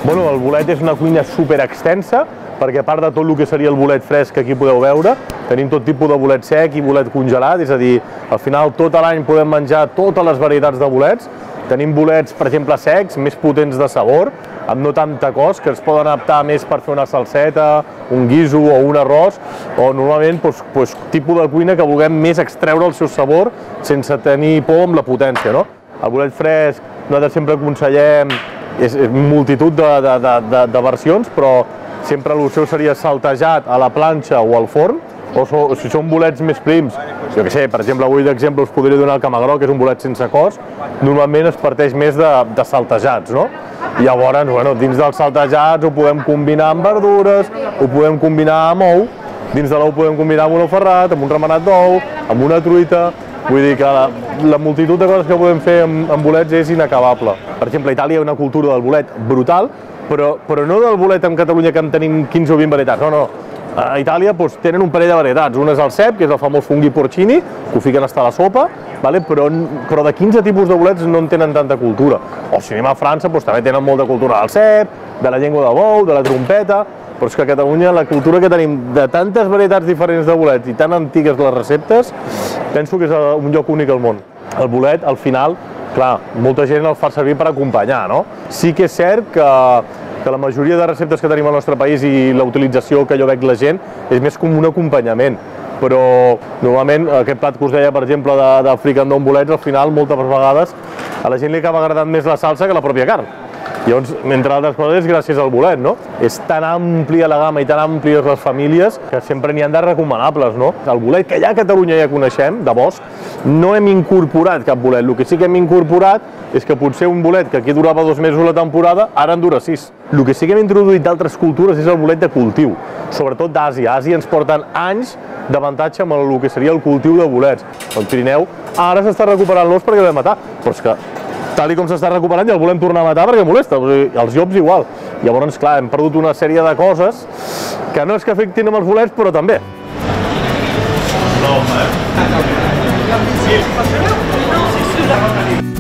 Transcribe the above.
Bueno, el bolet és una cuina super extensa, perquè a part de tot el que seria el bolet fresc que aquí podeu veure, tenim tot tipus de bolet sec i bolet congelat, és a dir, al final tot l'any podem menjar totes les varietats de bolets. Tenim bolets, per exemple, secs, més potents de sabor, amb no tanta cos, que es poden adaptar més per fer una salseta, un guiso o un arròs, o normalment tipus de cuina que vulguem més extreure el seu sabor sense tenir por amb la potència, no? El bolet fresc, nosaltres sempre aconsellem, és multitud de versions, però sempre el seu seria saltejat a la planxa o al forn, o si són bolets més prims, jo què sé, per exemple, avui d'exemple us podria donar el camagró, que és un bolet sense cos, normalment es parteix més de saltejats, no? I llavors, bueno, dins dels saltejats ho podem combinar amb verdures, ho podem combinar amb ou, dins de l'ou podem combinar amb un ou ferrat, amb un remenat d'ou, amb una truita. Vull dir que la multitud de coses que podem fer amb bolets és inacabable. Per exemple, a Itàlia hi ha una cultura del bolet brutal, però no del bolet en Catalunya que en tenim 15 o 20 varietats, no. A Itàlia tenen un parell de varietats. Un és el cep, que és el famós funghi porcini, que ho fiquen hasta a la sopa, però de 15 tipus de bolets no en tenen tanta cultura. O si anem a França, també tenen molta cultura del cep, de la llengua de bou, de la trompeta, però és que a Catalunya la cultura que tenim de tantes varietats diferents de bolets i tan antigues les receptes, penso que és un lloc únic al món. El bolet, al final, clar, molta gent el fa servir per acompanyar, no? Sí que és cert que la majoria de receptes que tenim al nostre país i la utilització que jo veig la gent és més com un acompanyament, però normalment aquest plat que us deia, per exemple, de fricandó amb bolets, al final, moltes vegades, a la gent li acaba agradant més la salsa que la pròpia carn. Llavors, entre altres coses, és gràcies al bolet, no? És tan àmplia la gamma i tan àmplies les famílies que sempre n'hi han de recomanables, no? El bolet que ja a Catalunya ja coneixem, de bosc, no hem incorporat cap bolet. El que sí que hem incorporat és que potser un bolet que aquí durava 2 mesos la temporada, ara en dura 6. El que sí que hem introduït d'altres cultures és el bolet de cultiu, sobretot d'Àsia. A Àsia ens porten anys d'avantatge amb el que seria el cultiu de bolets. El Pirineu ara s'està recuperant l'os perquè l'hem matar, però és que tal com s'està recuperant ja el volem tornar a matar perquè molesta, els llops igual. Llavors, clar, hem perdut una sèrie de coses que no és que afectin amb els bolets, però també. No,